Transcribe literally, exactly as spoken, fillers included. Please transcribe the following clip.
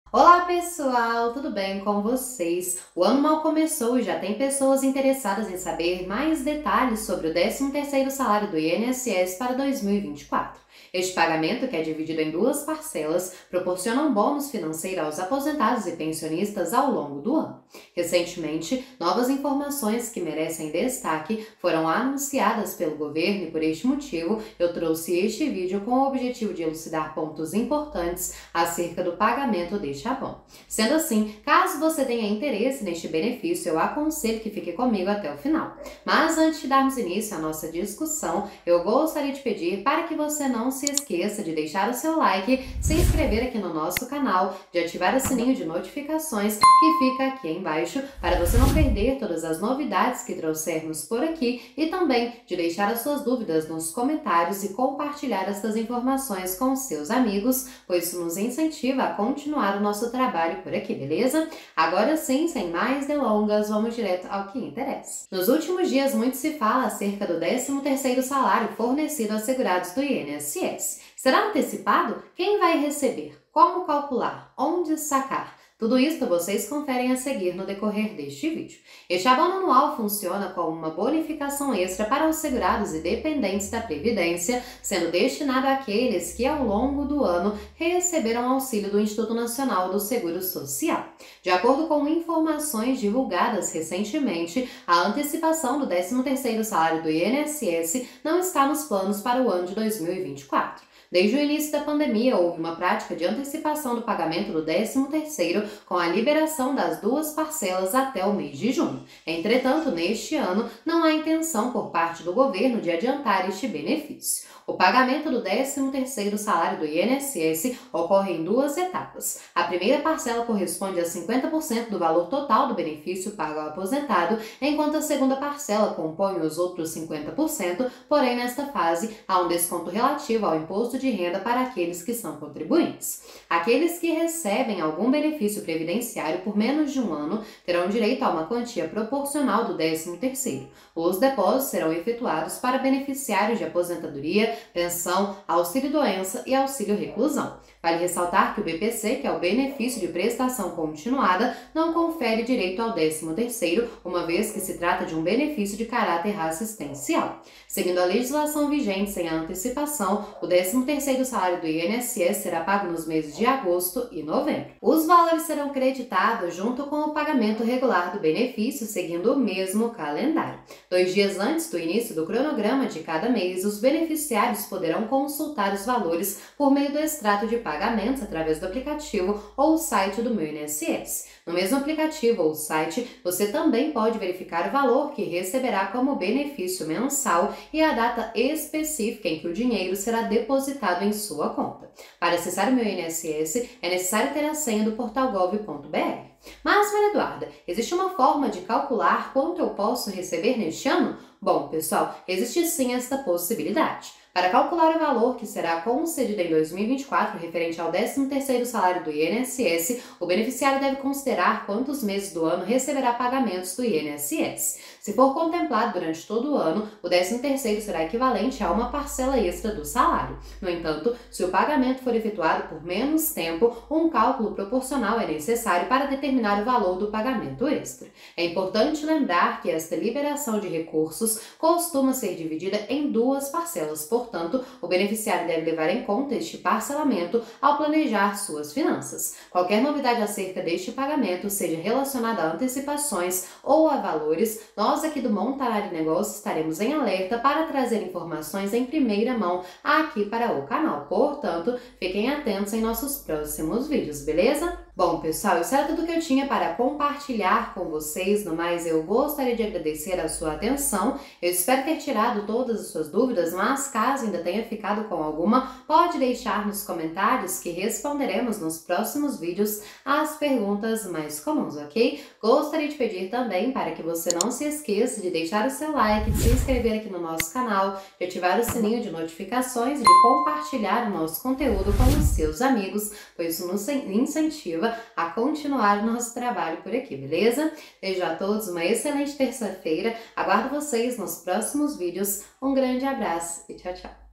Olá pessoal, tudo bem com vocês? O ano mal começou e já tem pessoas interessadas em saber mais detalhes sobre o décimo terceiro salário do I N S S para dois mil e vinte e quatro. Este pagamento, que é dividido em duas parcelas, proporciona um bônus financeiro aos aposentados e pensionistas ao longo do ano. Recentemente, novas informações que merecem destaque foram anunciadas pelo governo e, por este motivo, eu trouxe este vídeo com o objetivo de elucidar pontos importantes acerca do pagamento deste abono. Sendo assim, caso você tenha interesse neste benefício, eu aconselho que fique comigo até o final. Mas antes de darmos início à nossa discussão, eu gostaria de pedir para que você não se esqueça de deixar o seu like, se inscrever aqui no nosso canal, de ativar o sininho de notificações que fica aqui embaixo para você não perder todas as novidades que trouxermos por aqui e também de deixar as suas dúvidas nos comentários e compartilhar estas informações com seus amigos, pois isso nos incentiva a continuar o nosso trabalho por aqui, beleza? Agora sim, sem mais delongas, vamos direto ao que interessa. Nos últimos dias, muito se fala acerca do décimo terceiro salário fornecido aos segurados do I N S S. Será antecipado? Quem vai receber? Como calcular? Onde sacar? Tudo isso vocês conferem a seguir no decorrer deste vídeo. Este abono anual funciona como uma bonificação extra para os segurados e dependentes da Previdência, sendo destinado àqueles que ao longo do ano receberam auxílio do Instituto Nacional do Seguro Social. De acordo com informações divulgadas recentemente, a antecipação do décimo terceiro salário do I N S S não está nos planos para o ano de dois mil e vinte e quatro. Desde o início da pandemia, houve uma prática de antecipação do pagamento do décimo terceiro com a liberação das duas parcelas até o mês de junho. Entretanto, neste ano, não há intenção por parte do governo de adiantar este benefício. O pagamento do décimo terceiro salário do I N S S ocorre em duas etapas. A primeira parcela corresponde a cinquenta por cento do valor total do benefício pago ao aposentado, enquanto a segunda parcela compõe os outros cinquenta por cento, porém nesta fase há um desconto relativo ao imposto de renda para aqueles que são contribuintes. Aqueles que recebem algum benefício previdenciário por menos de um ano terão direito a uma quantia proporcional do décimo terceiro. Os depósitos serão efetuados para beneficiários de aposentadoria, pensão, auxílio-doença e auxílio-reclusão. Vale ressaltar que o B P C, que é o benefício de prestação continuada, não confere direito ao décimo terceiro, uma vez que se trata de um benefício de caráter assistencial. Seguindo a legislação vigente sem a antecipação, o décimo terceiro salário do I N S S será pago nos meses de agosto e novembro. Os valores serão creditados junto com o pagamento regular do benefício, seguindo o mesmo calendário. Dois dias antes do início do cronograma de cada mês, os beneficiários poderão consultar os valores por meio do extrato de pagamentos através do aplicativo ou site do Meu I N S S. No mesmo aplicativo ou site, você também pode verificar o valor que receberá como benefício mensal e a data específica em que o dinheiro será depositado em sua conta. Para acessar o Meu I N S S, é necessário ter a senha do portal gov ponto br. Mas, Maria Eduarda, existe uma forma de calcular quanto eu posso receber neste ano? Bom, pessoal, existe sim esta possibilidade. Para calcular o valor que será concedido em dois mil e vinte e quatro referente ao décimo terceiro salário do I N S S, o beneficiário deve considerar quantos meses do ano receberá pagamentos do I N S S. Se for contemplado durante todo o ano, o décimo terceiro será equivalente a uma parcela extra do salário. No entanto, se o pagamento for efetuado por menos tempo, um cálculo proporcional é necessário para determinar o valor do pagamento extra. É importante lembrar que esta liberação de recursos costuma ser dividida em duas parcelas. Portanto, o beneficiário deve levar em conta este parcelamento ao planejar suas finanças. Qualquer novidade acerca deste pagamento, seja relacionada a antecipações ou a valores, nós aqui do Montanari Negócios estaremos em alerta para trazer informações em primeira mão aqui para o canal. Portanto, fiquem atentos em nossos próximos vídeos, beleza? Bom, pessoal, isso era tudo que eu tinha para compartilhar com vocês. No mais, eu gostaria de agradecer a sua atenção. Eu espero ter tirado todas as suas dúvidas, mas caso ainda tenha ficado com alguma, pode deixar nos comentários que responderemos nos próximos vídeos as perguntas mais comuns, ok? Gostaria de pedir também para que você não se esqueça de deixar o seu like, de se inscrever aqui no nosso canal, de ativar o sininho de notificações e de compartilhar o nosso conteúdo com os seus amigos, pois isso nos incentiva a continuar o nosso trabalho por aqui, beleza? Desejo a todos uma excelente terça-feira, aguardo vocês nos próximos vídeos, um grande abraço e tchau, tchau!